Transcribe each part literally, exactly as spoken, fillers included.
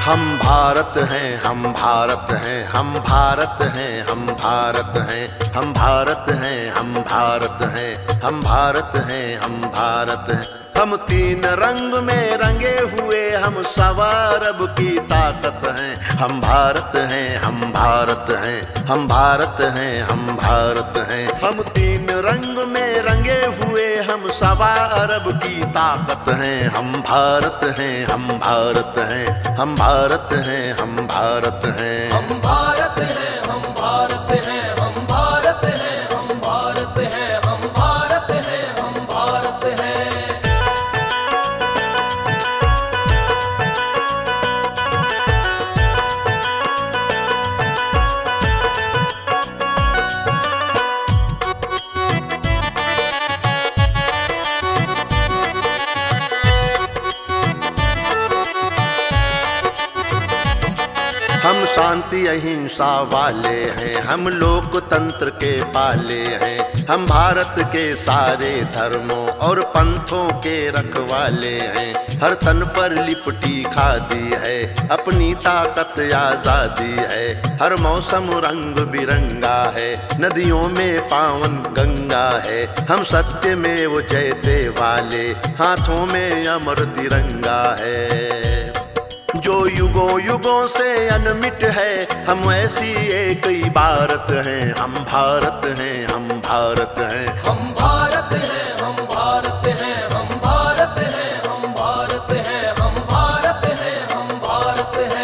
हम भारत हैं, हम भारत हैं, हम भारत हैं, हम भारत हैं, हम भारत हैं, हम भारत हैं, हम भारत हैं, हम भारत हैं। हम तीन रंग में रंगे हुए, हम सवा अरब की ताकत हैं। हम भारत हैं, हम भारत हैं, हम भारत हैं, हम भारत हैं। हम तीन रंग में रंगे हुए, हम सवा अरब की ताकत हैं। हम भारत हैं, हम भारत हैं, हम भारत हैं, हम भारत हैं। हम भारत हैं, हम भारत हैं, हम भारत हैं, हम भारत हैं, हम भारत हैं, हम भारत हैं। हम शांति अहिंसा वाले हैं, हम लोकतंत्र के पाले हैं। हम भारत के सारे धर्मों और पंथों के रखवाले हैं। हर तन पर लिपटी खादी है, अपनी ताकत आजादी है। हर मौसम रंग बिरंगा है, नदियों में पावन गंगा है। हम सत्य में वो जयते वाले, हाथों में अमर तिरंगा है। जो युगों युगों से अनमिट है, हम ऐसी एक इबारत हैं। हम भारत हैं, हम भारत हैं, हम भारत हैं, हम भारत हैं, हम भारत हैं, हम भारत हैं, हम भारत हैं, हम भारत हैं।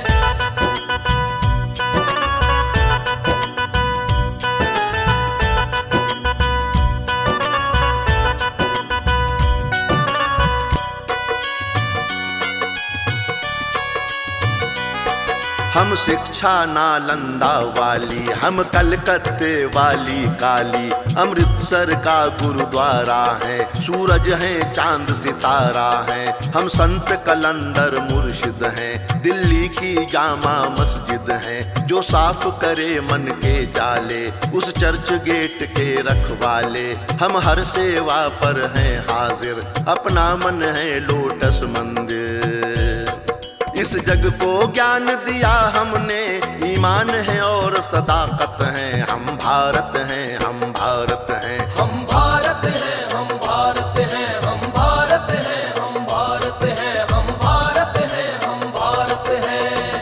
हम शिक्षा नालंदा वाली, हम कलकत्ते वाली काली। अमृतसर का गुरुद्वारा है, सूरज है चांद सितारा है। हम संत कलंदर मुर्शिद हैं, दिल्ली की जामा मस्जिद है। जो साफ करे मन के जाले, उस चर्च गेट के रखवाले। हम हर सेवा पर हैं हाजिर, अपना मन है लोटस मंदिर। इस जग को ज्ञान दिया हमने, ईमान है और सदाकत है। हम भारत हैं, हम भारत हैं, हम भारत हैं, हम भारत हैं, हम भारत हैं, हम भारत हैं, हम भारत हैं, हम भारत हैं।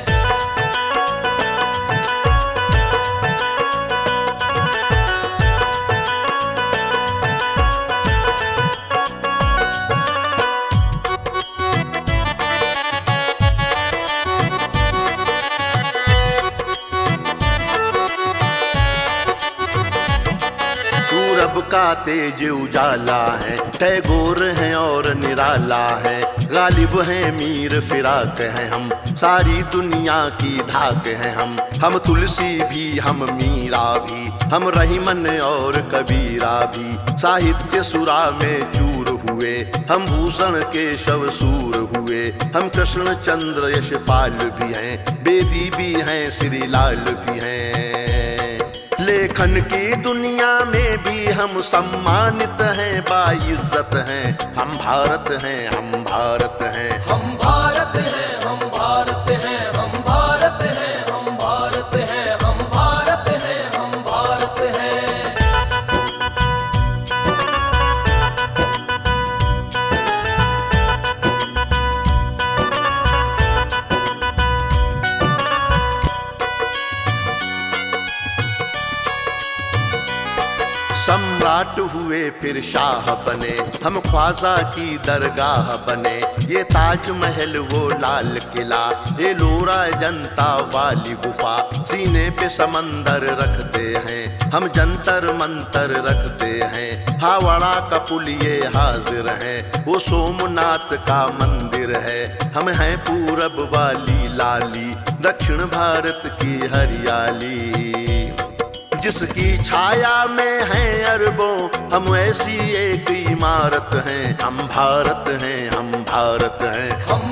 पूरब का तेज उजाला है, टैगोर हैं और निराला है। गालिब हैं मीर फिराक हैं हम, सारी दुनिया की धाक हैं हम। हम तुलसी भी, हम मीरा भी, हम रहीमन और कबीरा भी। साहित्य सुरा में चूर हुए, हम भूषण केशव सूर हुए। हम कृष्ण चंद्र यशपाल भी हैं, बेदी भी हैं, श्री लाल भी हैं। लेखन की दुनिया में भी हम सम्मानित हैं, बाइज्जत हैं। हम भारत हैं, हम भारत हैं, हम भारत हैं, हम भारत हैं, हम भारत हैं, हम भारत हैं, हम भारत हैं, हम भारत हैं। सम्राट हुए फिर शाह बने, हम ख्वाजा की दरगाह बने। ये ताजमहल वो लाल किला, ये लोरा जनता वाली गुफा। सीने पे समंदर रखते हैं, हम जंतर मंतर रखते हैं। हावड़ा का पुल ये हाजिर है, वो सोमनाथ का मंदिर है। हम हैं पूरब वाली लाली, दक्षिण भारत की हरियाली। जिसकी छाया में है अरबों, हम ऐसी एक इमारत हैं। हम भारत हैं, हम भारत हैं, हम